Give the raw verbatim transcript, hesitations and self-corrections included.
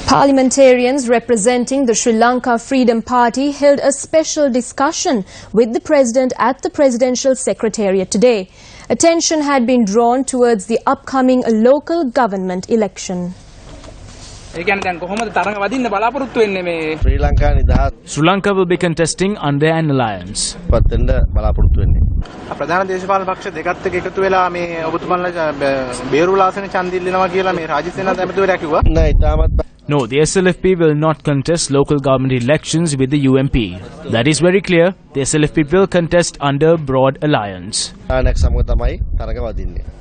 Parliamentarians representing the Sri Lanka Freedom Party held a special discussion with the President at the Presidential Secretariat today. Attention had been drawn towards the upcoming local government election. Sri Lanka will be contesting under an alliance. No, the S L F P will not contest local government elections with the U N P. That is very clear. The S L F P will contest under broad alliance.